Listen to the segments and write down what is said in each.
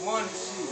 money shit.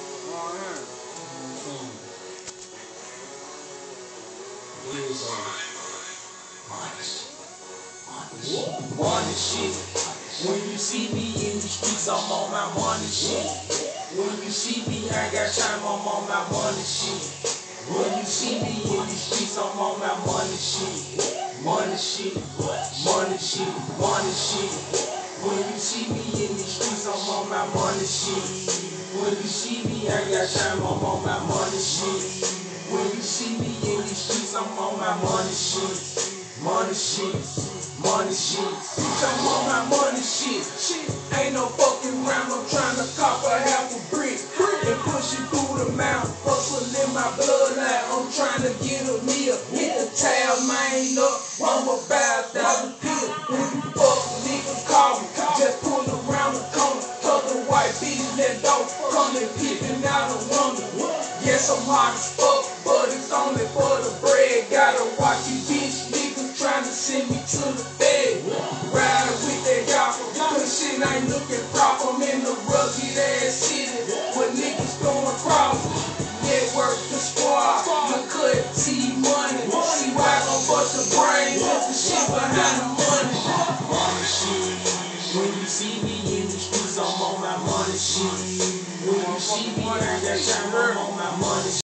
Money shit. When you see me in the streets, I'm on my money shit. When you see me, I ain't got time, I'm on my money shit. When you see me in the streets, I'm on my money shit. Money shit, money shit, money shit. When you see me in the streets, I'm on my money shit. When you see me, I ain't got time, I'm on my money shit. When you see me in the streets, I'm on my money shit. Money shit, money shit. Bitch, I'm on my money shit. Ain't no fucking round, I'm trying to cop a half a brick and push it through the mouth. Hustle in my bloodline, I'm trying to get a meal. Hit the tab, man up, I'm about 1,000 pills. When you fuck, nigga call me, just pull around the corner. Other white bitches that don't come and peeping out of wonder. Yes, I'm hot as fuck, but it's only for the bread. Gotta watch you bitch niggas trying to send me to the bed. Riding with that y'all, cause shit ain't looking proper. I'm in the rugged ass city where niggas going across. Network the squad, the cut, see money. See why I gon' bust the brain with the shit behind the money. Money shit. When you see me in the streets, I'm on my money shit. When you see me, I got time, I'm on my money shit.